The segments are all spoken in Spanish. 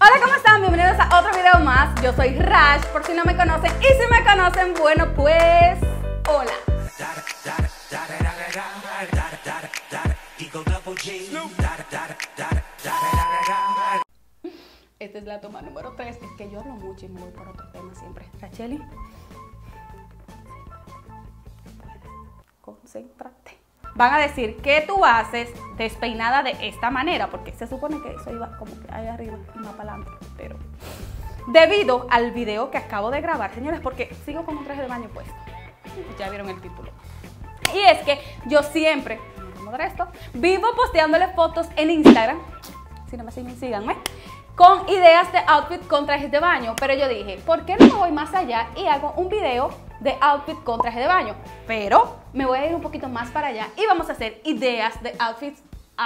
Hola, ¿cómo están? Bienvenidos a otro video más. Yo soy Rash, por si no me conocen. Y si me conocen, bueno, pues... hola. Esta es la toma número 3. Es que yo hablo mucho y me voy por otro tema siempre. Racheli, concéntrate. Van a decir, ¿qué tú haces despeinada de esta manera? Porque se supone que eso iba como que ahí arriba y más para adelante. Pero debido al video que acabo de grabar, señores, porque sigo con un traje de baño puesto. Ya vieron el título. Y es que yo siempre, vivo posteándole fotos en Instagram. Si no me siguen, síganme. Con ideas de outfit con trajes de baño. Pero yo dije, ¿por qué no me voy más allá y hago un video de outfit con traje de baño? Pero me voy a ir un poquito más para allá y vamos a hacer ideas de outfits.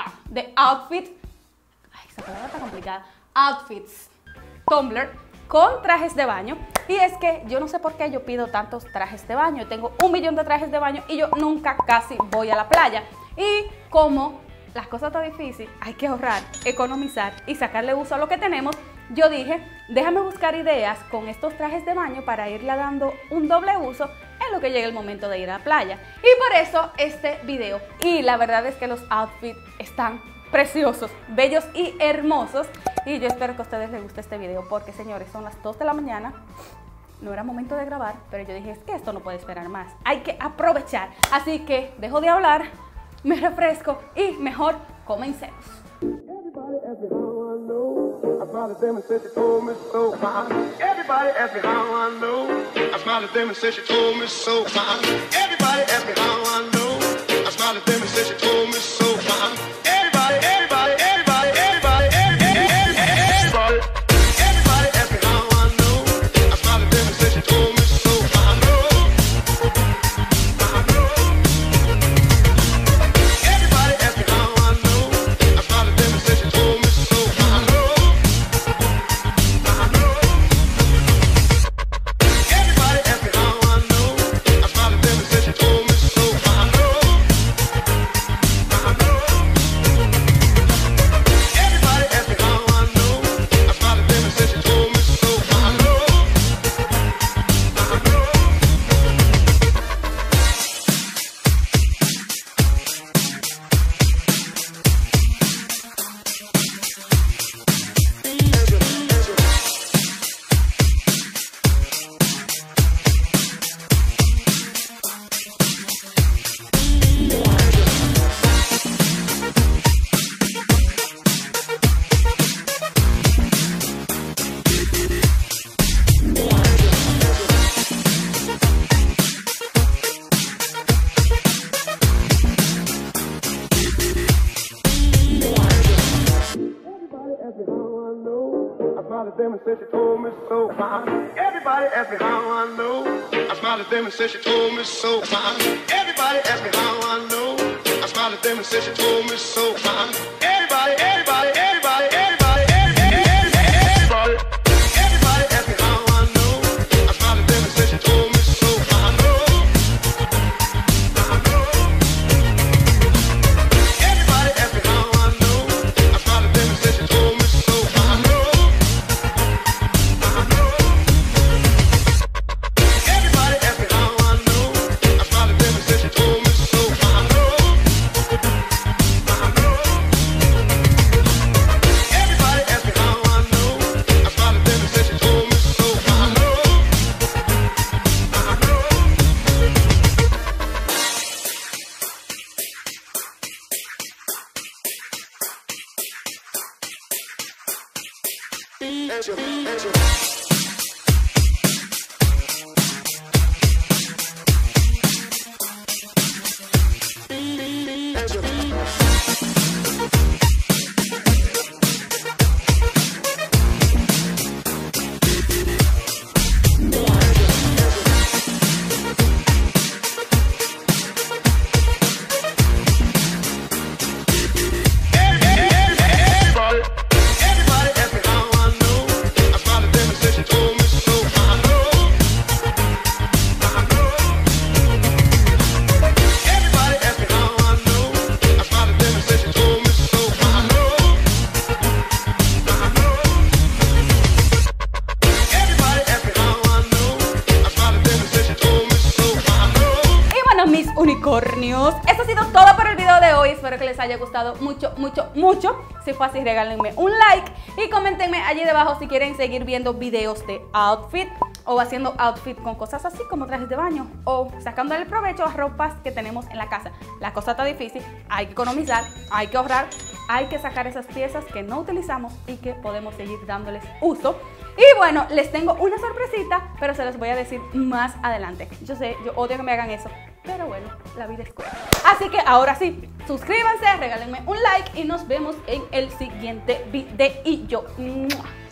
Ay, esa palabra está complicada. Outfits Tumblr con trajes de baño. Y es que yo no sé por qué yo pido tantos trajes de baño. Tengo 1 millón de trajes de baño y yo nunca casi voy a la playa. Y como las cosas están difíciles, hay que ahorrar, economizar y sacarle uso a lo que tenemos. Yo dije, déjame buscar ideas con estos trajes de baño para irle dando un doble uso en lo que llegue el momento de ir a la playa. Y por eso este video. Y la verdad es que los outfits están preciosos, bellos y hermosos. Y yo espero que a ustedes les guste este video porque, señores, son las 2 de la mañana. No era momento de grabar, pero yo dije, es que esto no puede esperar más. Hay que aprovechar. Así que dejo de hablar, me refresco y mejor comencemos. Everybody ask me how I know. I smiled at them and said she told me so. Everybody ask me how I know. I smiled at them and said she told me so. Everybody ask me how I know. I smiled at them and said she told me so. Everybody ask me how I know. I smiled at them and said she told me so. Everybody ask me how I know. I smiled at them and said she told me so. Everybody ask me how I know. I smiled at them and said she told me so. Everybody ask me how I know. I smiled at them and said she told me so. Everybody ask me how I know. I smiled at them and said she told me so. Everybody ask me how I know. I smiled at them and said hoy. Espero que les haya gustado mucho, mucho, mucho. Si fue así, regálenme un like y coméntenme allí debajo si quieren seguir viendo videos de outfit o haciendo outfit con cosas así como trajes de baño o sacándole provecho a ropas que tenemos en la casa. La cosa está difícil, hay que economizar, hay que ahorrar, hay que sacar esas piezas que no utilizamos y que podemos seguir dándoles uso. Y bueno, les tengo una sorpresita, pero se los voy a decir más adelante. Yo sé, yo odio que me hagan eso, pero bueno, la vida es corta. Así que ahora sí, suscríbanse, regálenme un like y nos vemos en el siguiente video.